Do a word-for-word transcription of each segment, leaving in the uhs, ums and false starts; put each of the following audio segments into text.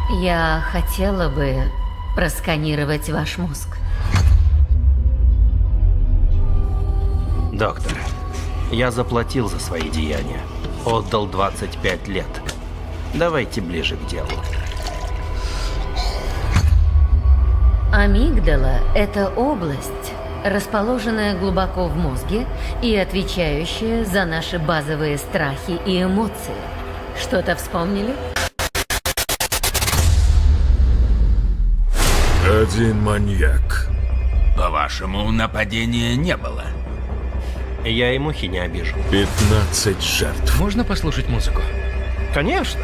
Я хотела бы просканировать ваш мозг. Доктор, я заплатил за свои деяния. Отдал двадцать пять лет. Давайте ближе к делу. Амигдала – это область, расположенная глубоко в мозге и отвечающая за наши базовые страхи и эмоции. Что-то вспомнили? Один маньяк. По-вашему, нападения не было? Я и мухи не обижу. пятнадцать жертв. Можно послушать музыку? Конечно.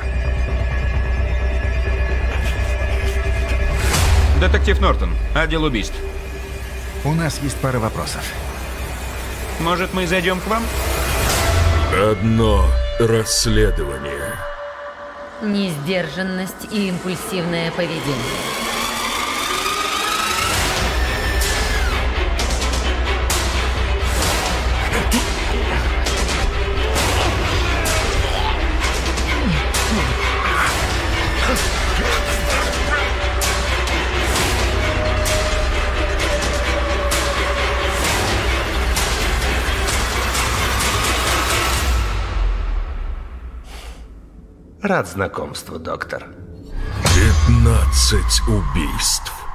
Детектив Нортон, отдел убийств. У нас есть пара вопросов. Может, мы зайдем к вам? Одно расследование. Несдержанность и импульсивное поведение. Рад знакомству, доктор. пятнадцать убийств.